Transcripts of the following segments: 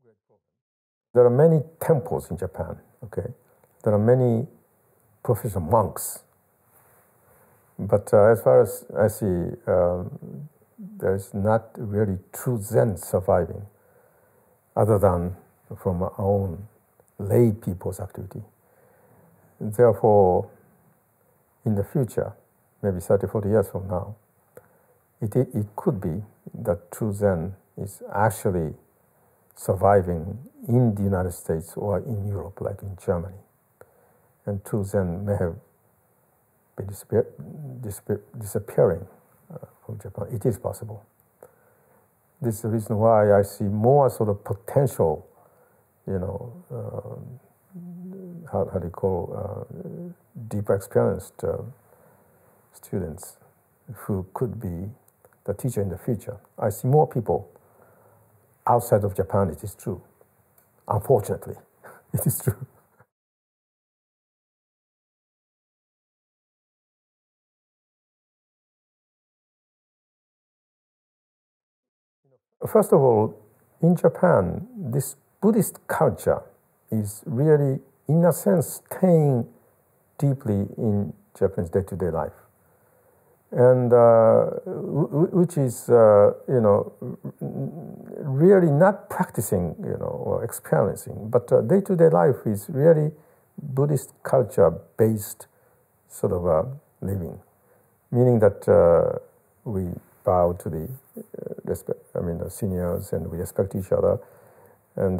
There are many temples in Japan, okay? There are many professional monks. But as far as I see, there's not really true Zen surviving other than from our own lay people's activity. And therefore, in the future, maybe 30, 40 years from now, it could be that true Zen is actually surviving in the United States or in Europe, like in Germany. And true Zen may have been disappearing from Japan. It is possible. This is the reason why I see more sort of potential, how do you call, deep experienced students who could be the teacher in the future. I see more people outside of Japan, it is true. Unfortunately, it is true. First of all, in Japan, this Buddhist culture is really, in a sense, staying deeply in Japanese day-to-day life. And which is, really not practicing, or experiencing, but day-to-day life is really Buddhist culture-based sort of living, meaning that we bow to the the seniors, and we respect each other, and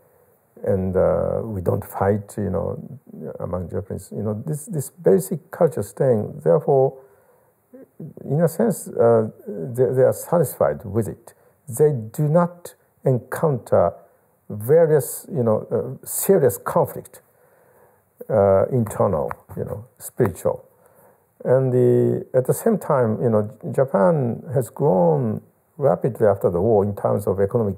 we don't fight, among Japanese. This basic culture staying. Therefore, in a sense, they are satisfied with it. They do not encounter various, serious conflict, internal, spiritual. And at the same time, Japan has grown rapidly after the war in terms of economic,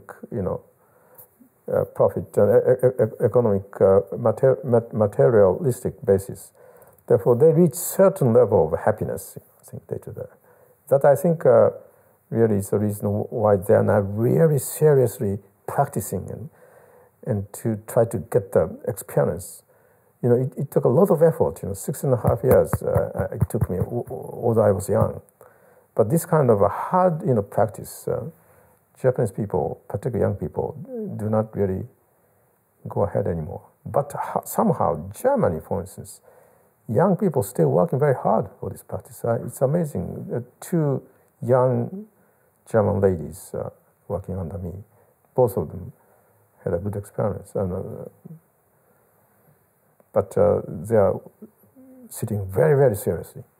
profit, economic materialistic basis. Therefore, they reach certain level of happiness, I think, day to day. That, I think, really is the reason why they are not really seriously practicing and to try to get the experience. It took a lot of effort, 6.5 years it took me, although I was young. But this kind of a hard, practice, Japanese people, particularly young people, do not really go ahead anymore. But somehow, Germany, for instance, young people still working very hard for this practice. It's amazing. 2 young German ladies working under me, both of them had a good experience. But they are sitting very, very seriously.